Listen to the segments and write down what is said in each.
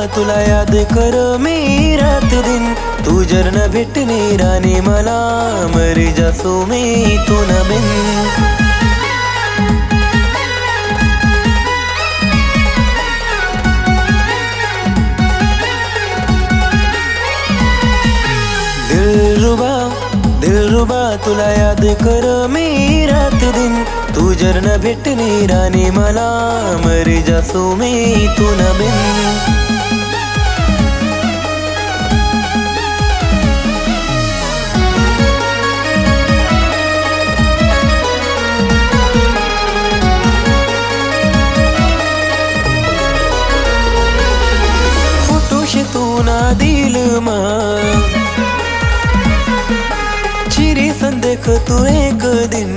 तुला याद कर मी रात दिन, तू जर न भेटणे राणी मला मरी जासू मी तू न बिन। दिलरुबा तुला याद कर मी रात दिन, तू जर न भेटणे राणी मला मरी जासू मी तू न बिन। फोटोशे तू ना दिल मा चिरी संदेख तू एक दिन,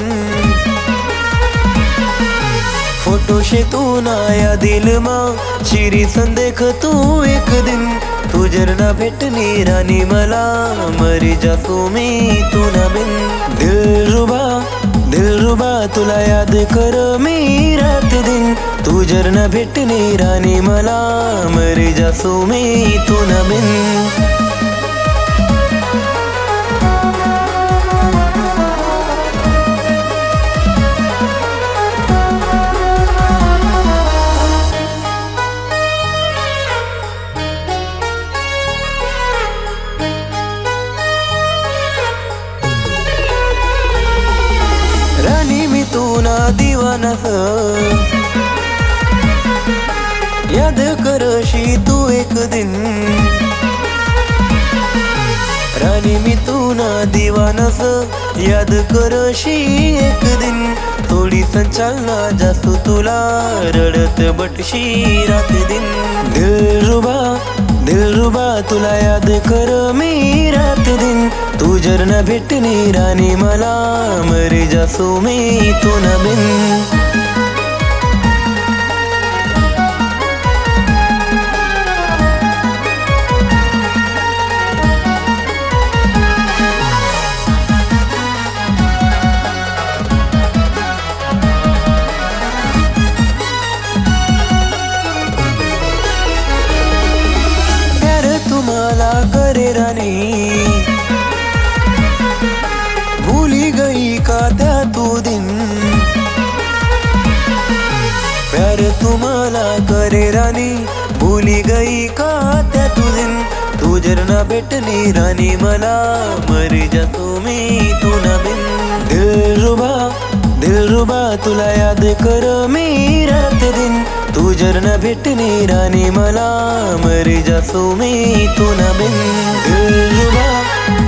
फोटोशे तू ना या दिल मा चिरी संदेख तू एक दिन, तू जर ना भेटणी राणी मला मरी जासू मी तू न बिन। दिलरुबा तुला याद कर मी रात दिन, तू जर न भेटणी राणी मला मरी जासू मी तू न बिन। राणी मी तू ना दीवाना याद करशी तू एक दिन, राणी मी तू ना दीवाना याद करशी एक दिन, थोडी संचालना जास्तू तुला रडत बटशी रात दिन। दिलरुबा तुला याद कर मी रात दिन, तू जर न भेटणे राणी मला मरी जासू मी तू न बिन। तुम्हाला करे रानी भूली गई का त्या तू दिन, प्यार तुम्हाला करे रानी भूली गई का त्या तू दिन, तू जर ना भेटणी राणी मला मरी जासू मी तू न बिन। दिलरुबा तुला याद कर मी रात दिन, तू जर न भेटणे राणी मला मरी जासू मी तू न बिन। दिलरुबा